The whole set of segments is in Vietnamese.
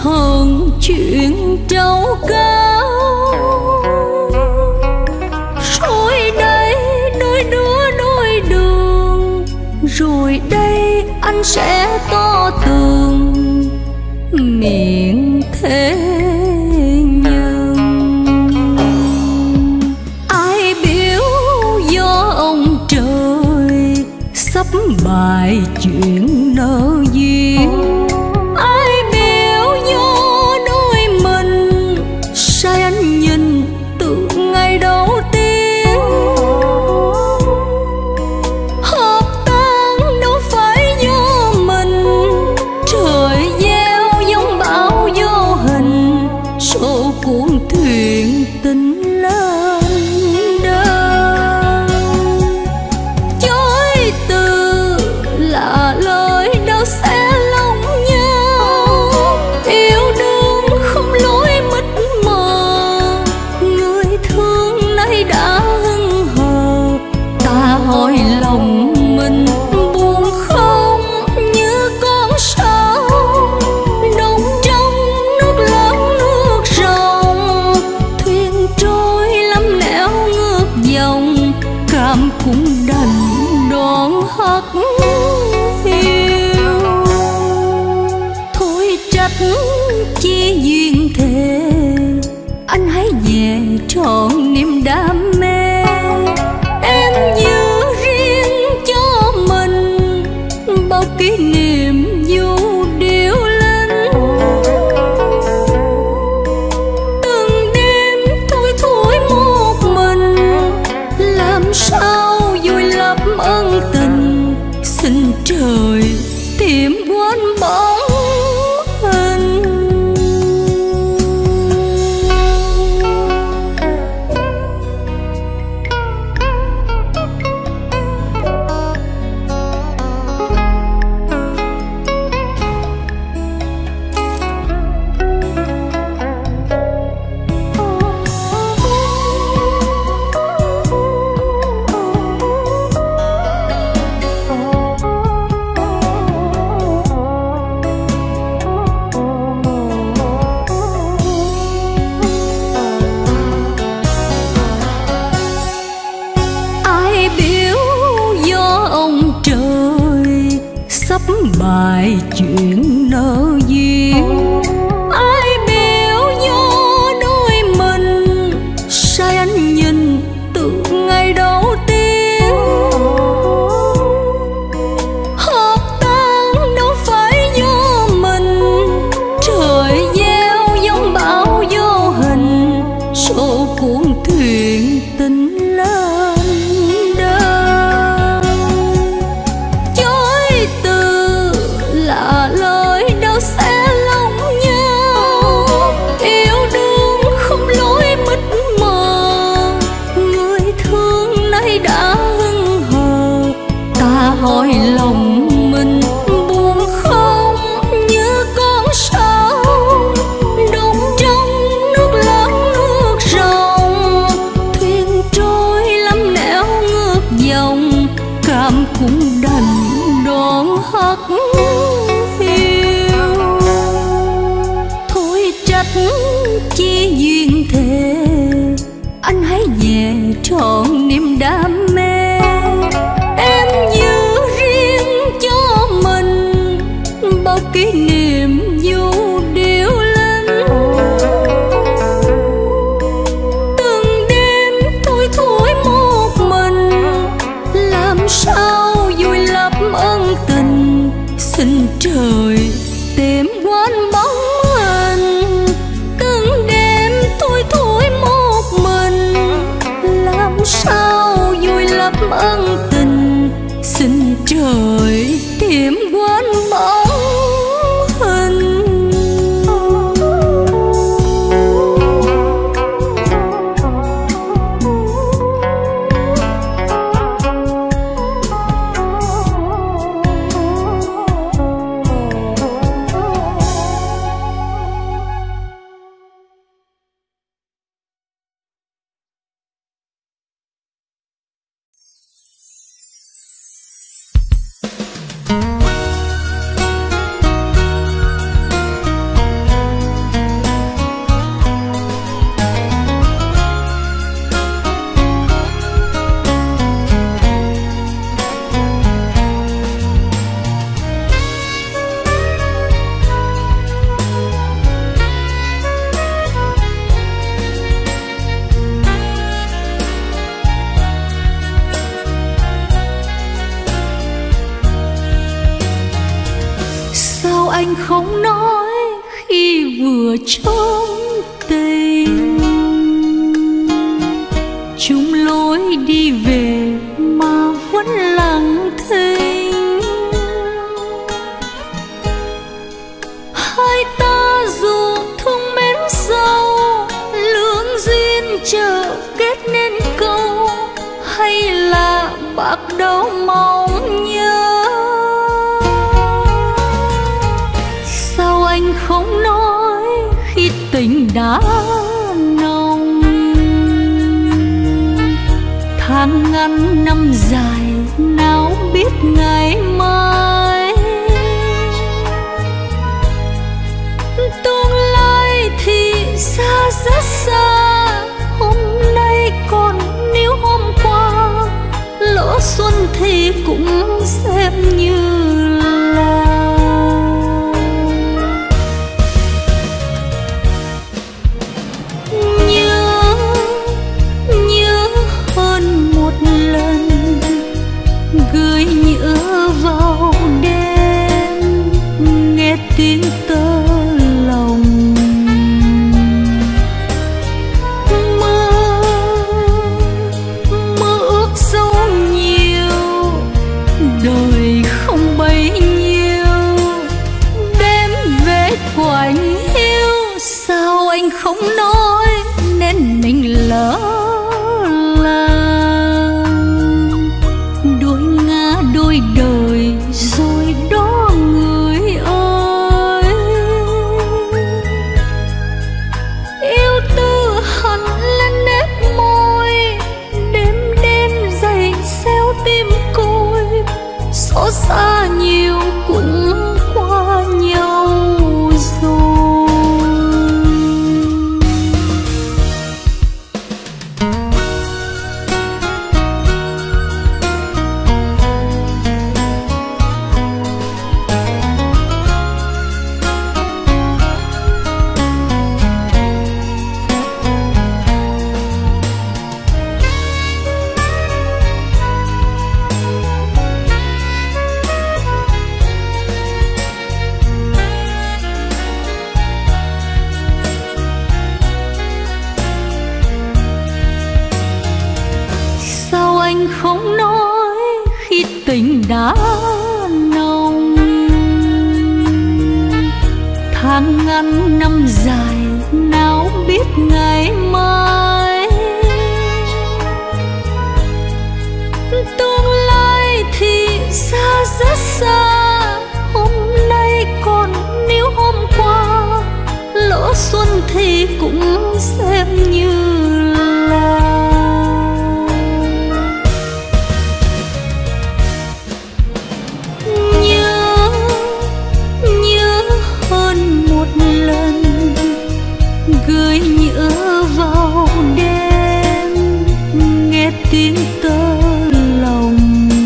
hơn chuyện trâu cao. Rồi đây đôi đứa đôi đường, rồi đây anh sẽ to tường miệng thế nhân. Ai biểu do ông trời sắp bài chuyện nợ duyên, ai biểu do đôi mình sai anh nhìn từ ngày đầu tiên. Hợp tan đâu phải do mình, trời gieo giông bão vô hình, số cuốn thuyền tình lên đơn. Chối từ là lời đâu sẽ lòng nhau, yêu đương không lối mịt mờ, người thương nay đã hững hờ. Ta hỏi lòng mình buồn không như con sâu đông trong nước lớn nước rộng, thuyền trôi lắm nẻo ngược dòng, cảm cũng đành đón hắt hiu. Thôi trách chi duyên thế, anh hãy về trọn niềm đam mê. Em giữ riêng cho mình bao kỷ niệm du điệu linh. Từng đêm thui thủi một mình, làm sao vùi lấp ân tình, xin trời tìm quên bóng hình. Ai biểu do ông trời sắp bài chuyện nợ duyên, ai biểu do đôi mình sai anh nhìn từ ngày đầu tiên. Hợp tan đâu phải do mình, trời gieo giông bão vô hình, số cuốn thuyền tình lên đơn. Chối từ là lời đâu sẽ lòng nhau, yêu đương không lối mịt mờ, người thương nay đã hững hờ. Ta hỏi lòng mình buồn không như con sâu đông trong nước lớn nước rộng, thuyền trôi lắm nẻo ngược dòng, cảm cũng đành đón hắt hiu. Thôi trách chi duyên thế, anh hãy về trọn niềm đam mê. Em giữ riêng cho mình bao kỷ niệm du điệu linh. Từng đêm thui thủi một mình, làm sao vùi lấp ân tình, xin trời tìm quên bóng hình. Từng đêm thui thủi một mình, làm sao vùi lấp ân tình, xin trời tìm quên bóng hình. anh không nói khi vừa trông tình? Chung lối đi về mà vẫn lặng thinh. Hai ta dù thương mến sâu, lương duyên chờ kết nên câu, hay là bạc đầu mong nhớ? Sao anh không nói khi tình đã nồng? Tháng ngắn năm dài nào biết ngày mai, tương lai thì xa rất xa. Hôm nay còn níu hôm qua, lỡ xuân thì cũng xem như là nhớ hơn một lần, gửi nhớ vào đêm nghe tiếng tơ lòng. Mơ ước sâu nhiều, đời không bấy nhiêu, đêm về quạnh hiu. Sao anh không nói nên mình lỡ làng, đôi ngã đôi đời rồi đó người ơi. Yêu tư hằn lên nét môi, đêm đen dày xéo tim côi, xót xa nhiều cũng qua nhau rồi. Anh không nói khi tình đã nồng. Tháng ngắn năm dài nào biết ngày mai, tương lai thì xa rất xa. Hôm nay còn níu hôm qua, lỡ xuân thì cũng xem như là lần, gửi nhớ vào đêm nghe tiếng tơ lòng.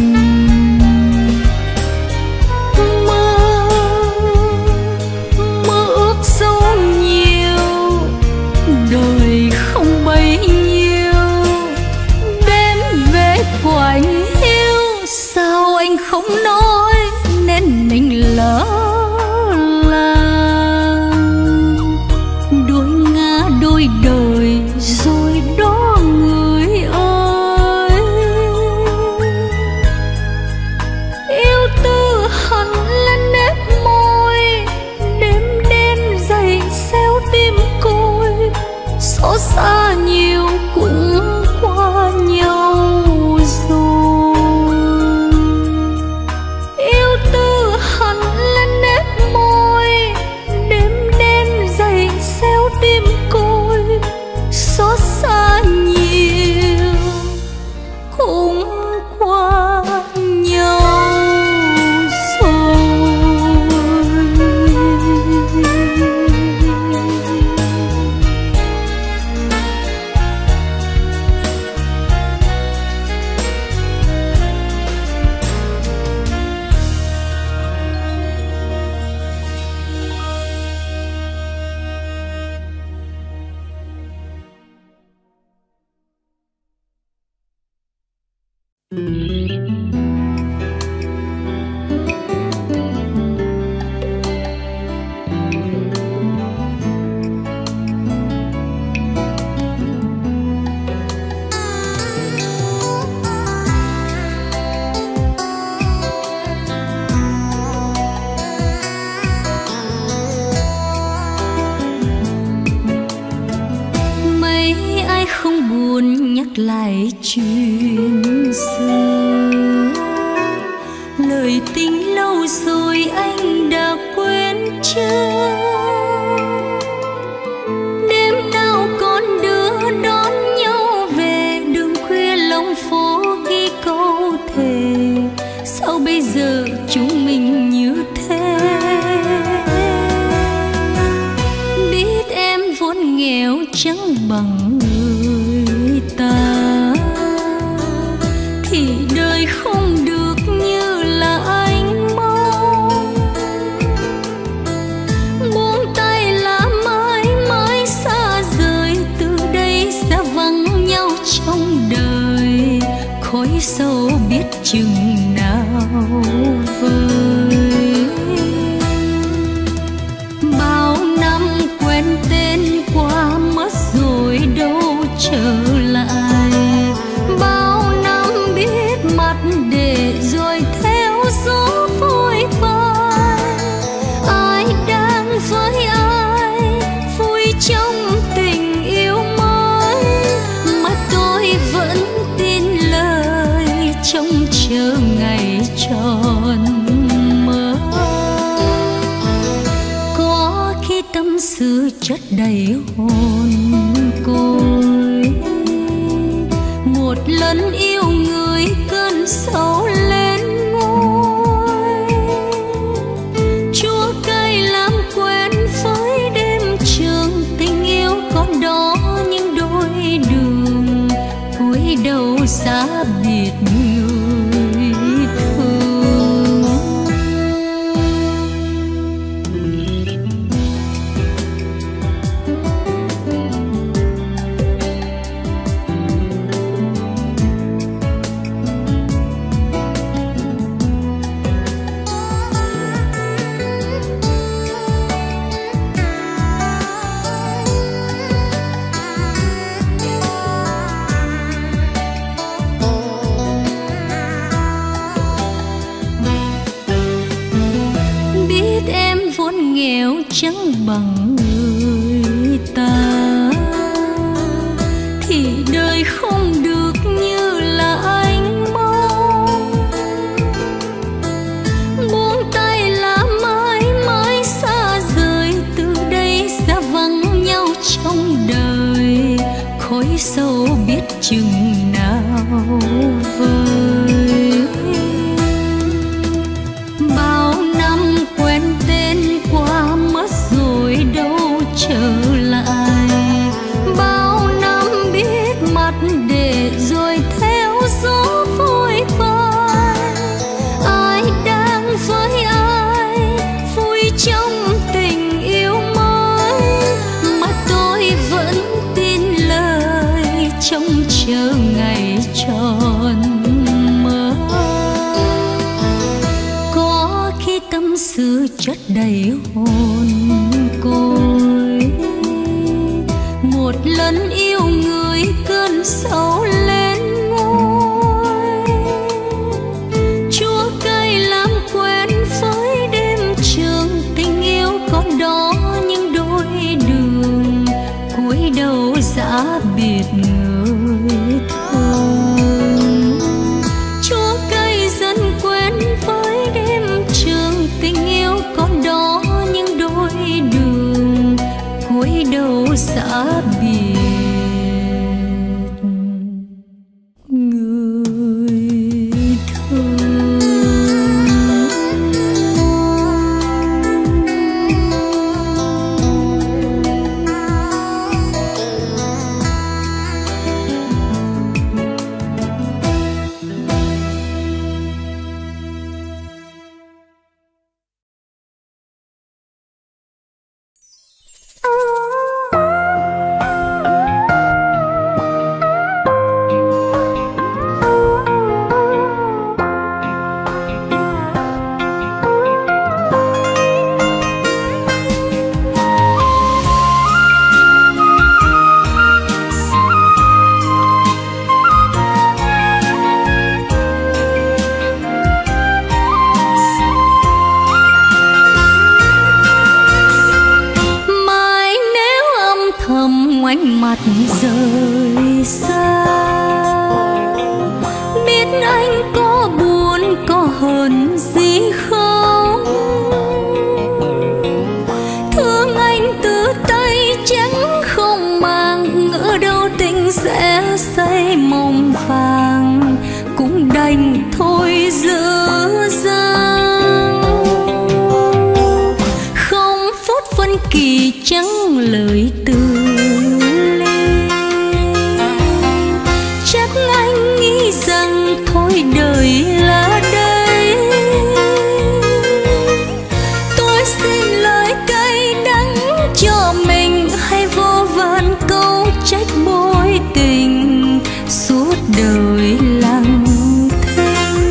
Mơ ước sâu nhiều, đời không bấy nhiêu, đêm về quạnh hiu. Sao anh không nói nên mình lỡ đôi đời rồi đó người ơi. Yêu tư hằn lên nét môi, đêm đen dày xéo tim côi, xót xa nhiều cũng qua nhau rồi. Yêu tư hằn lên nét môi, đêm đen dày xéo tim côi, xót xa nhiều cũng qua nhau rồi. lại chuyện xưa. Lời tình lâu rồi anh đã quên chưa? Đêm nào con đưa đón nhau về đường khuya lòng phố ghi câu thề. Sao bây giờ chúng mình như thế? Biết em vốn nghèo chẳng bằng người ta, thì đời không được như là anh mong. Buông tay là mãi mãi xa rời, từ đây sẽ vắng nhau trong đời. Khói sâu biết chừng nào vơi. Bao năm quen tên qua mất rồi đâu trở lại. Bao năm biết mặt để rồi theo gió vội vã. Ai đang với ai vui trong tình yêu mới, mà tôi vẫn tin lời trông chờ ngày tròn mơ. Có khi tâm sự chất đầy hồn côi, một lần yêu người cơn sầu lên ngôi. Chua cay làm quen với đêm trường, tình yêu còn đó những đôi đường cuối đầu xa biệt người thương. Nghèo chẳng bằng người ta, thì đời không được như là anh mong. Buông tay là mãi mãi xa rời, từ đây sẽ vắng nhau trong đời. Khói sâu biết chừng nào vơi. Bao năm quen tên qua mất rồi đâu trở lại. Bao năm biết mặt để rồi theo gió vội vã. Ai đang với ai vui trong tình yêu mới, mà tôi vẫn tin lời trông chờ ngày tròn mơ. Có khi tâm sự chất đầy hồn côi, một lần yêu người cơn sầu lên ngôi. Chua cay làm quen với đêm trường, tình yêu còn đó những đôi đường cuối đầu giã biệt người thương. Chua cay dần quen với đêm trường, tình yêu còn đó những đôi đường có hơn gì không? Thương anh từ tay trắng không màng, ngỡ đâu tình sẽ say mộng vàng, cũng đành thôi dở dang. Không phút phân kỳ chẳng lời từ ly, chắc anh nghĩ rằng thôi đời là đây. Tôi xin lời cay đắng cho mình, hay vô vàn câu trách mối tình suốt đời lặng thinh.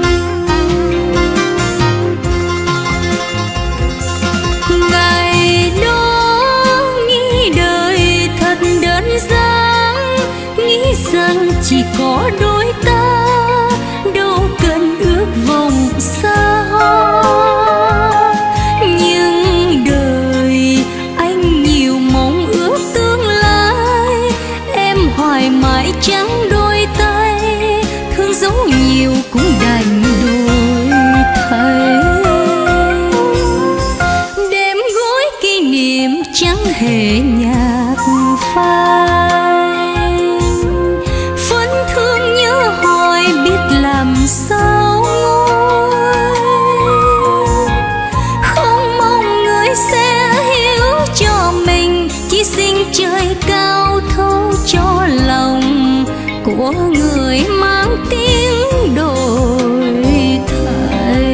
Ngày đó nghĩ đời thật đơn giản, nghĩ rằng chỉ có đôi ta, đâu cần ước vọng xa hoa. Nhưng đời anh nhiều mong ước tương lai, em hoài mãi trắng đôi tay, thương dấu nhiều cũng đành đổi thay. Đêm gối kỷ niệm chẳng hề nhạt phai, vẫn thương nhớ hoài biết làm sao nguôi. Không mong người sẽ hiểu cho mình, chỉ xin trời cao thấu cho lòng của người mang tiếng đổi thay.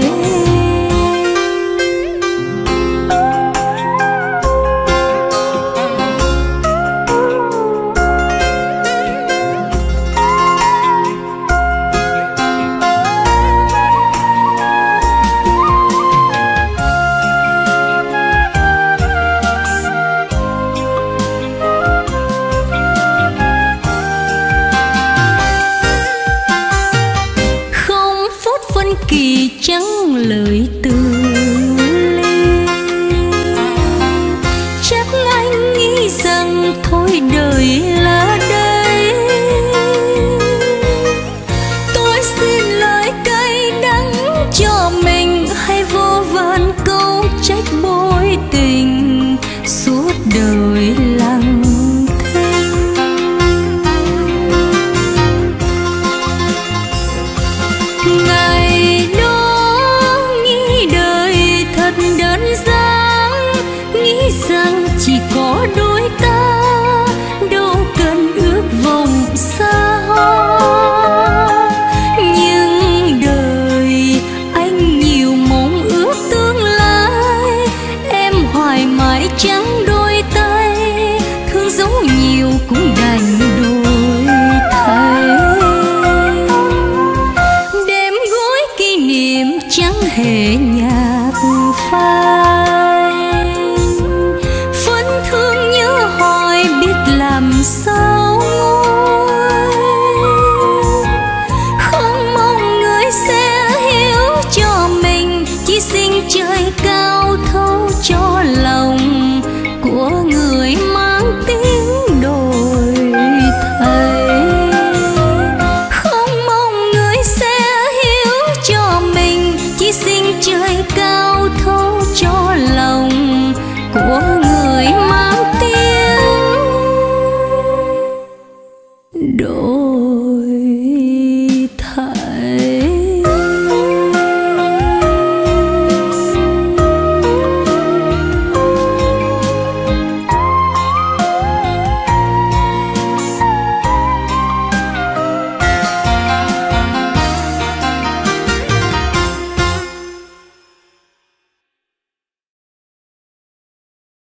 Kỳ chẳng lời từ ly, chắc anh nghĩ rằng thôi đời là đây. Tôi xin lời cay đắng cho mình, hay vô vàn câu trách mối tình suốt đời lặng thinh. Ngày đơn giản, nghĩ rằng chỉ có đôi ta, đâu cần ước vọng xa hoa. Nhưng đời anh nhiều mong ước tương lai, em hoài mãi trắng đôi tay, thương dấu nhiều cũng đành đổi thay. Đêm gối kỷ niệm chẳng hề nhạt phai,